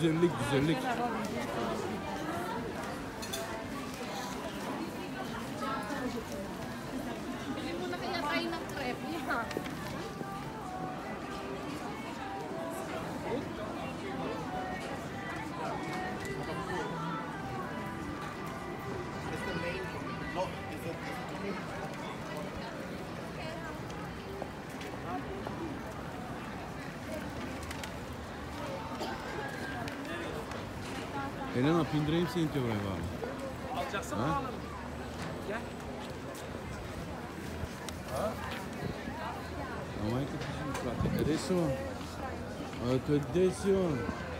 güzellik, güzellik. Bili muna kaya tayo ng crepe niya. Elena pindireyim seni diyor buraya bari. Alacaksın Ha? mı alırım? Gel. Mamãe que te adesso. Adesso.